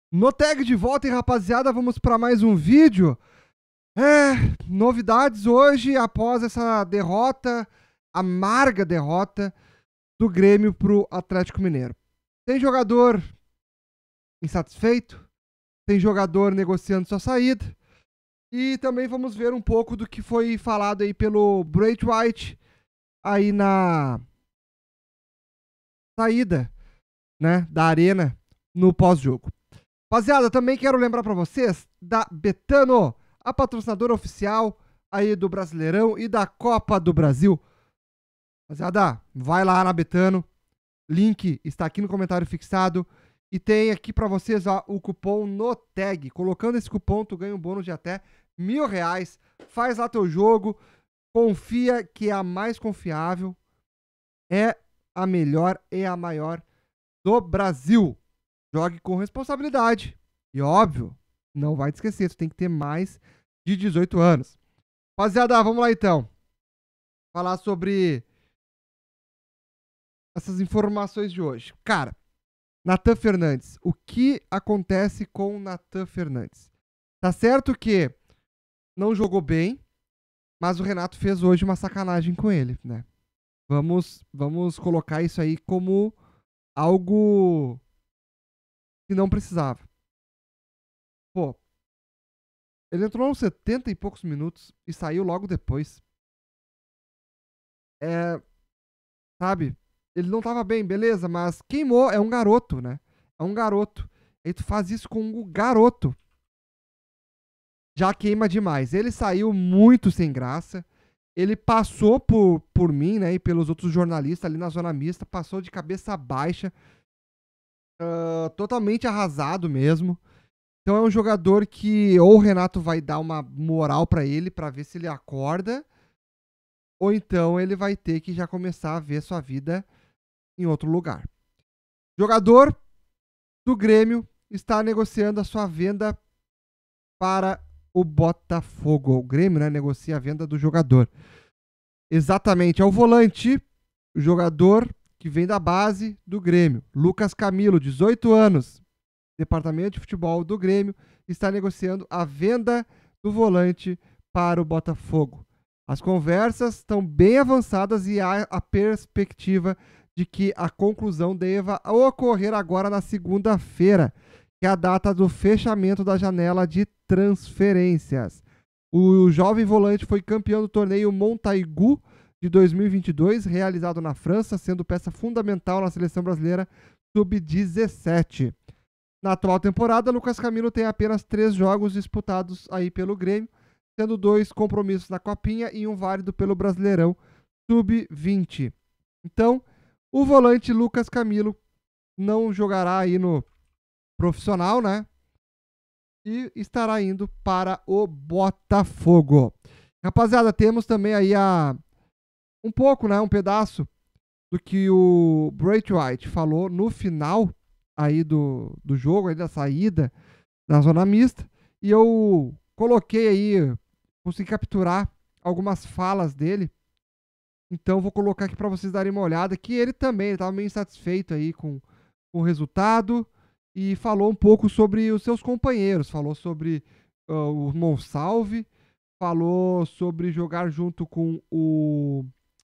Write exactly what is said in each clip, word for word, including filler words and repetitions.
No tag de volta, hein, rapaziada, vamos para mais um vídeo. É, novidades hoje após essa derrota, amarga derrota do Grêmio pro Atlético Mineiro. Tem jogador insatisfeito, tem jogador negociando sua saída e também vamos ver um pouco do que foi falado aí pelo Braithwaite aí na saída, né, da arena no pós-jogo. Rapaziada, também quero lembrar para vocês da Betano, a patrocinadora oficial aí do Brasileirão e da Copa do Brasil. Rapaziada, vai lá na Betano, link está aqui no comentário fixado e tem aqui para vocês ó, o cupom NOTAG. Colocando esse cupom, tu ganha um bônus de até mil reais. Faz lá teu jogo, confia que é a mais confiável, é a melhor e a maior do Brasil. Jogue com responsabilidade. E óbvio, não vai te esquecer, tu tem que ter mais de dezoito anos. Rapaziada, vamos lá então. Falar sobre essas informações de hoje. Cara, Nathan Fernandes. O que acontece com o Nathan Fernandes? Tá certo que não jogou bem, mas o Renato fez hoje uma sacanagem com ele, né? Vamos, vamos colocar isso aí como algo que não precisava. Pô, ele entrou uns setenta e poucos minutos e saiu logo depois. É, sabe, ele não tava bem, beleza, mas queimou, é um garoto, né? É um garoto. Aí tu faz isso com o garoto. Já queima demais. Ele saiu muito sem graça. Ele passou por, por mim, né, e pelos outros jornalistas ali na zona mista, passou de cabeça baixa. Uh, totalmente arrasado mesmo. Então é um jogador que ou o Renato vai dar uma moral pra ele pra ver se ele acorda, ou então ele vai ter que já começar a ver sua vida em outro lugar. Jogador do Grêmio está negociando a sua venda para o Botafogo. O Grêmio, né, negocia a venda do jogador. Exatamente, é o volante, o jogador que vem da base do Grêmio. Lucas Camilo, dezoito anos. Departamento de Futebol do Grêmio está negociando a venda do volante para o Botafogo. As conversas estão bem avançadas e há a perspectiva de que a conclusão deva ocorrer agora na segunda-feira, que é a data do fechamento da janela de transferências. O jovem volante foi campeão do torneio Montaigu de dois mil e vinte e dois, realizado na França, sendo peça fundamental na seleção brasileira sub dezessete. Na atual temporada, Lucas Camilo tem apenas três jogos disputados aí pelo Grêmio, sendo dois compromissos na Copinha e um válido pelo Brasileirão sub vinte. Então, o volante Lucas Camilo não jogará aí no profissional, né? E estará indo para o Botafogo. Rapaziada, temos também aí a um pouco, né, um pedaço do que o Braithwaite falou no final aí do, do jogo, aí da saída da zona mista, e eu coloquei aí, consegui capturar algumas falas dele, então vou colocar aqui para vocês darem uma olhada, que ele também estava meio insatisfeito aí com, com o resultado, e falou um pouco sobre os seus companheiros, falou sobre uh, o Monsalve, falou sobre jogar junto com o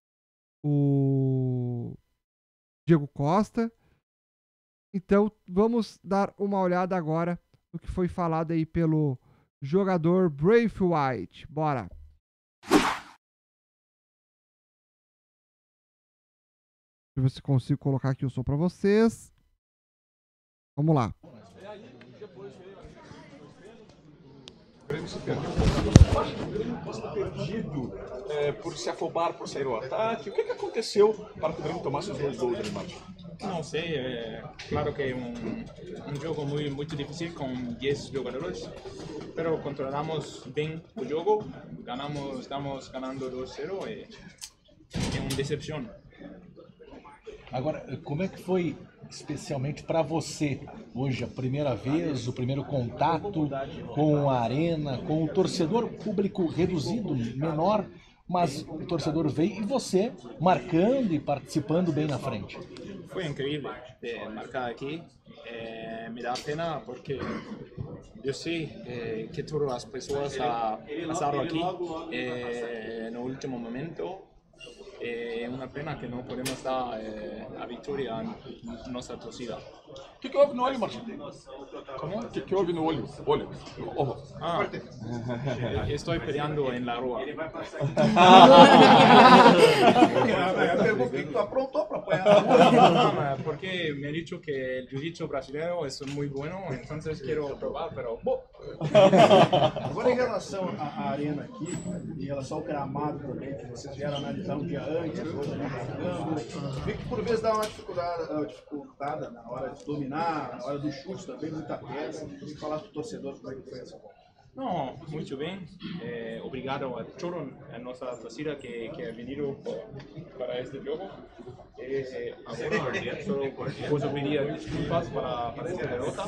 o Diego Costa. Então vamos dar uma olhada agora no que foi falado aí pelo jogador Braithwaite. Bora! Deixa eu ver se consigo colocar aqui o som para vocês. Vamos lá. O Grêmio se perdeu perdido é, por se afobar, por sair ao ataque. O que, que aconteceu para que o Grêmio tomasse os dois gols, Martin? Não sei, é claro que é um, um jogo muito, muito difícil com dez jogadores, mas controlamos bem o jogo, ganamos, estamos ganhando dois a zero e é uma decepção. Agora, como é que foi especialmente para você hoje, a primeira vez, o primeiro contato com a arena, com o torcedor, público reduzido, menor, mas o torcedor veio e você marcando e participando bem na frente. Foi incrível de marcar aqui. Eh, me dá pena porque eu sei eh, que todas as pessoas ah, passaram aqui eh, no último momento. É uma pena que não podemos dar eh, a vitória à nossa torcida. O que, que houve no olho, Martim? Como? O que, que houve no olho? Olho. Oh. Ah, estou peleando em la rua. A pergunta que tu aprontou para apoiar. Não, porque me han dicho que el jiu-jitsu brasileño es muy bueno, entonces quiero probar, pero... Bom. Agora, em relação à arena aqui, em relação ao gramado também, que vocês vieram analisar um dia antes, hoje né, vi que por vezes dá uma dificuldade, dificultada na hora de dominar, na hora do chute também, muita peça. Se falar para o torcedor como é que foi essa bola. Não, muito bem. Eh, obrigado a toda a nossa torcida que, que ha venido para este jogo. Eh, agora, só posso pedir desculpas para, para esta derrota,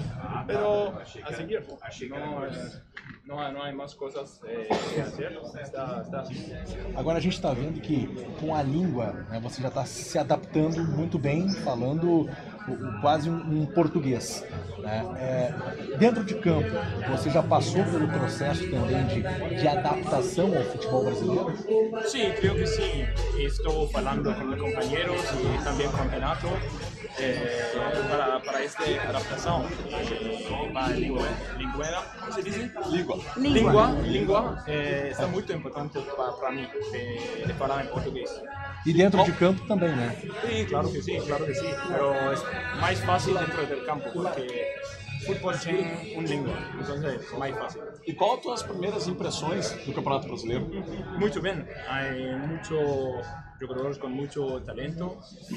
pero a seguir. Não, não, não há mais coisas eh, a fazer. Está, está assim. Agora a gente está vendo que com a língua, né, você já está se adaptando muito bem, falando o, o, quase um, um português. Né? É, dentro de campo, você já passou pelo processo também de, de adaptação ao futebol brasileiro? Sí, creo que sí. Estoy hablando con mis compañeros y también con Renato eh, para, para esta adaptación. Eh, para lingua, linguera, ¿cómo se dice? Língua. Lingua, lingua eh, está muy importante para, para mí de, de hablar en portugués. E dentro de campo também, né? Sí, claro que sí, claro que sí. Pero es más fácil dentro del campo porque fútbol tiene un lingua, entonces es más fácil. E qual as tuas primeiras impressões do Campeonato Brasileiro? Muito bem, hay muchos jugadores con mucho talento,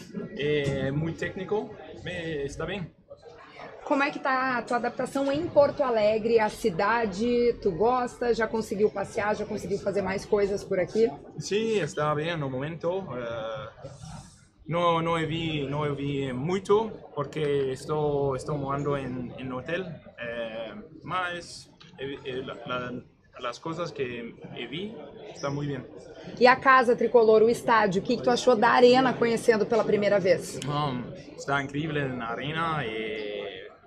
é muito técnico, está bem. Como é que tá a tua adaptação em Porto Alegre, a cidade? Tu gosta? Já conseguiu passear? Já conseguiu fazer mais coisas por aqui? Sim, está bem no momento. Uh, não não vi não vi muito porque estou estou morando em em hotel, uh, mas eh, la, la, as coisas que vi está muito bem. E a casa tricolor, o estádio, o que, que tu achou da arena conhecendo pela primeira vez? Um, está incrível na arena e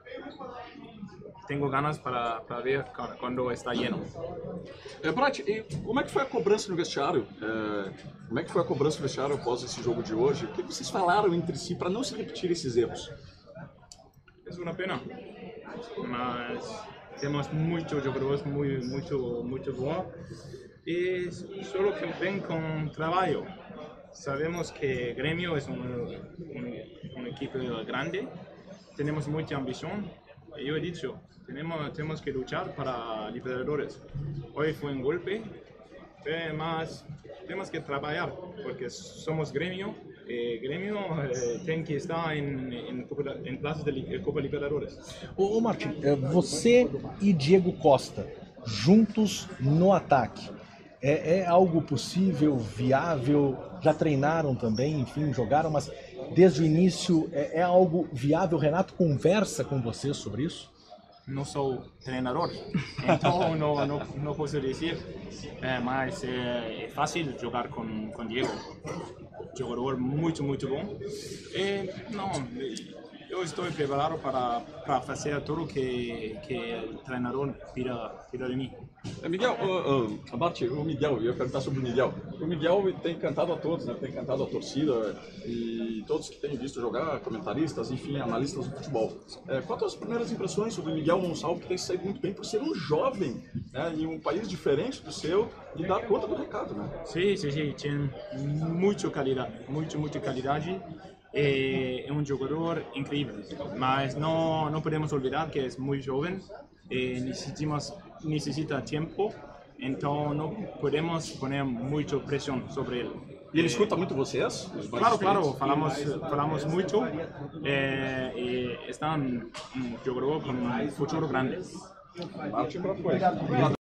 tenho ganas para, para ver quando está lleno. É, Brat, e como é que foi a cobrança no vestiário? É, como é que foi a cobrança no vestiário após esse jogo de hoje? O que vocês falaram entre si para não se repetir esses erros? É uma pena, mas temos muitos jogadores muito, muito, muito bons e só que vem com trabalho. Sabemos que Grêmio é um, um, um equipe grande, temos muita ambição. Eu he dicho, tenemos, tenemos que luchar para Libertadores. Hoy fue un golpe, eh, mas tenemos que trabajar porque somos Grêmio. Eh, Grêmio eh, tem que estar em, em, em plazas de Copa Libertadores. Ô, ô Martim, você e Diego Costa, juntos no ataque, é, é algo possível, viável? Já treinaram também, enfim, jogaram, mas desde o início é, é algo viável? Renato conversa com você sobre isso? Não sou treinador, então não, não, não posso dizer, é, mas é, é fácil jogar com, com Diego, jogador muito, muito bom. E, não, eu estou preparado para, para fazer tudo que, que o treinador pida, pida de mim. Miguel, uh, uh, Bart, o Miguel, eu ia perguntar sobre o Miguel. O Miguel tem encantado a todos, né? Tem encantado a torcida e todos que têm visto jogar, comentaristas, enfim, analistas do futebol. É, quais as primeiras impressões sobre o Miguel Monsalvo, que tem saído muito bem por ser um jovem, né? Em um país diferente do seu e dar conta do recado, né? Sim, sim, sim, tem muita qualidade, muito, muita qualidade. É um jogador incrível, mas não, não podemos olvidar que é muito jovem e necessitamos, necessita tempo, então não podemos poner muita pressão sobre ele. E ele escuta muito vocês? Claro, claro, falamos, falamos muito é, e está um jogador com um futuro grande. Bart, para foi.